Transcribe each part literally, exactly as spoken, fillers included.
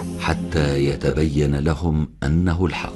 حتى يتبين لهم أنه الحق.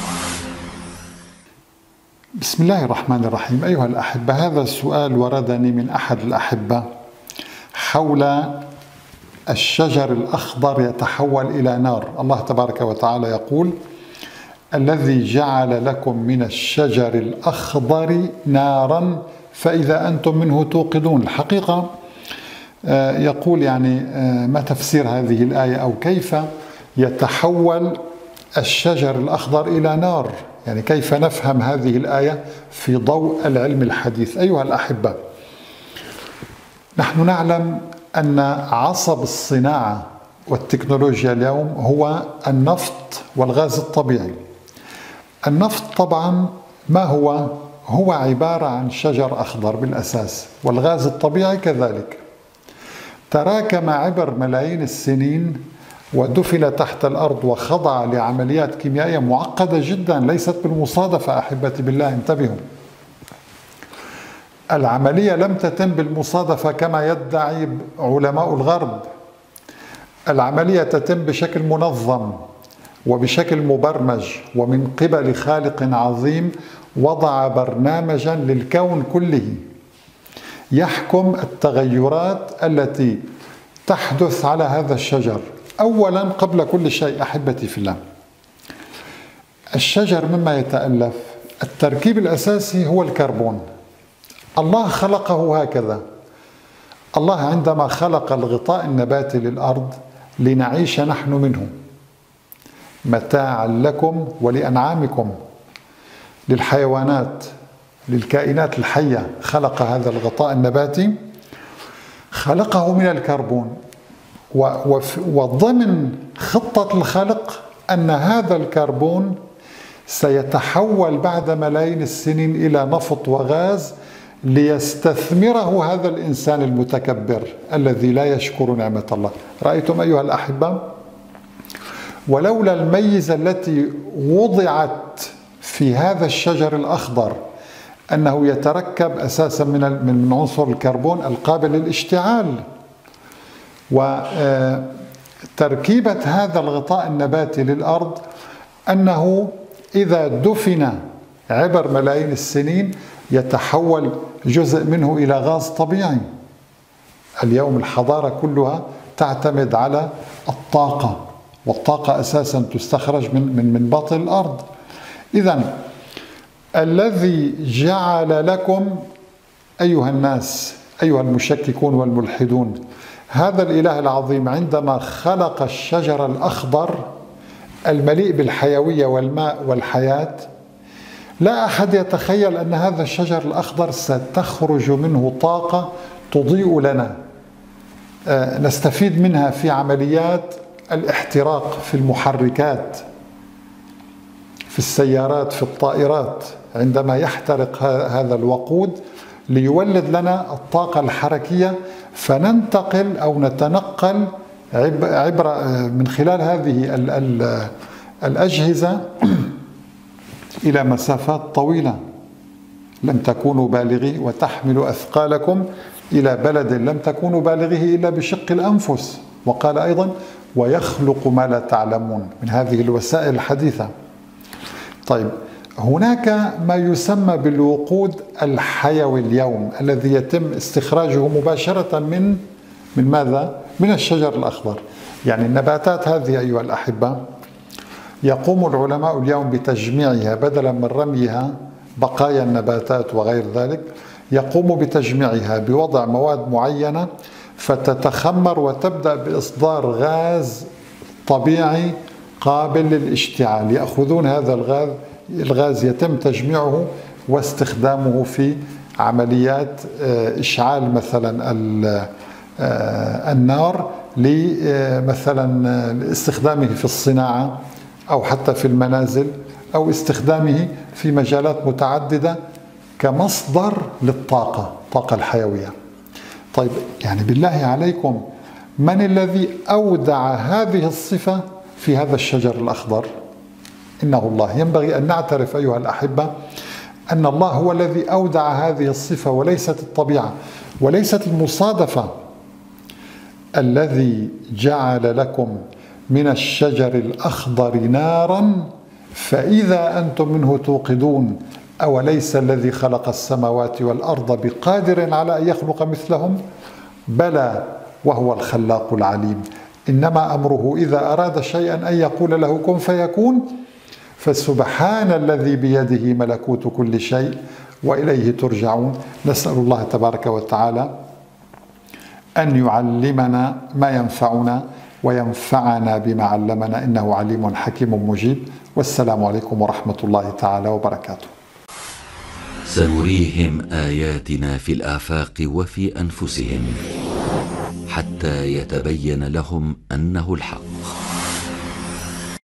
بسم الله الرحمن الرحيم. أيها الأحبة، هذا السؤال وردني من أحد الأحبة حول الشجر الأخضر يتحول إلى نار. الله تبارك وتعالى يقول: الذي جعل لكم من الشجر الأخضر نارا فإذا أنتم منه توقدون. الحقيقة يقول يعني ما تفسير هذه الآية، أو كيف يتحول الشجر الأخضر إلى نار؟ يعني كيف نفهم هذه الآية في ضوء العلم الحديث؟ أيها الأحبة، نحن نعلم أن عصب الصناعة والتكنولوجيا اليوم هو النفط والغاز الطبيعي. النفط طبعا ما هو؟ هو عبارة عن شجر أخضر بالأساس، والغاز الطبيعي كذلك. تراكم عبر ملايين السنين ودفن تحت الأرض وخضع لعمليات كيميائية معقدة جدا، ليست بالمصادفة أحبتي بالله، انتبهوا. العملية لم تتم بالمصادفة كما يدعي علماء الغرب. العملية تتم بشكل منظم وبشكل مبرمج ومن قبل خالق عظيم وضع برنامجا للكون كله يحكم التغيرات التي تحدث على هذا الشجر. أولا قبل كل شيء أحبتي في الله، الشجر مما يتألف التركيب الأساسي هو الكربون. الله خلقه هكذا. الله عندما خلق الغطاء النباتي للأرض لنعيش نحن منه متاعا لكم ولأنعامكم، للحيوانات، للكائنات الحية، خلق هذا الغطاء النباتي، خلقه من الكربون، وضمن خطة الخلق أن هذا الكربون سيتحول بعد ملايين السنين إلى نفط وغاز ليستثمره هذا الإنسان المتكبر الذي لا يشكر نعمة الله. رأيتم أيها الأحبة؟ ولولا الميزة التي وضعت في هذا الشجر الأخضر أنه يتركب أساسا من من عنصر الكربون القابل للاشتعال، وتركيبة هذا الغطاء النباتي للأرض أنه إذا دفن عبر ملايين السنين يتحول جزء منه إلى غاز طبيعي. اليوم الحضارة كلها تعتمد على الطاقة، والطاقة أساسا تستخرج من من من باطن الأرض. إذن الذي جعل لكم أيها الناس، أيها المشككون والملحدون، هذا الإله العظيم عندما خلق الشجر الأخضر المليء بالحيوية والماء والحياة، لا أحد يتخيل أن هذا الشجر الأخضر ستخرج منه طاقة تضيء لنا نستفيد منها في عمليات الاحتراق، في المحركات، في السيارات، في الطائرات، عندما يحترق هذا الوقود ليولد لنا الطاقة الحركية، فننتقل أو نتنقل عبر من خلال هذه الأجهزة إلى مسافات طويلة لم تكونوا بالغي، وتحمل أثقالكم إلى بلد لم تكونوا بالغيه إلا بشق الأنفس. وقال أيضا: ويخلق ما لا تعلمون، من هذه الوسائل الحديثة. طيب، هناك ما يسمى بالوقود الحيوي اليوم الذي يتم استخراجه مباشرة من من ماذا؟ من الشجر الأخضر. يعني النباتات هذه أيها الأحبة يقوم العلماء اليوم بتجميعها بدلا من رميها بقايا النباتات وغير ذلك، يقوم بتجميعها بوضع مواد معينة فتتخمر وتبدأ بإصدار غاز طبيعي قابل للاشتعال. يأخذون هذا الغاز الغاز يتم تجميعه واستخدامه في عمليات إشعال مثلا النار، مثلا لاستخدامه في الصناعة أو حتى في المنازل، أو استخدامه في مجالات متعددة كمصدر للطاقة، الطاقة الحيوية. طيب، يعني بالله عليكم، من الذي أودع هذه الصفة في هذا الشجر الأخضر؟ إنه الله. ينبغي أن نعترف أيها الأحبة أن الله هو الذي أودع هذه الصفة وليست الطبيعة وليست المصادفة. الذي جعل لكم من الشجر الأخضر نارا فإذا أنتم منه توقدون أوليس الذي خلق السماوات والأرض بقادر على أن يخلق مثلهم بلى وهو الخلاق العليم إنما أمره إذا أراد شيئا أن يقول له كن فيكون فسبحان الذي بيده ملكوت كل شيء وإليه ترجعون. نسأل الله تبارك وتعالى أن يعلمنا ما ينفعنا وينفعنا بما علمنا إنه عليم حكيم مجيب. والسلام عليكم ورحمة الله تعالى وبركاته. سنريهم آياتنا في الآفاق وفي أنفسهم حتى يتبين لهم أنه الحق.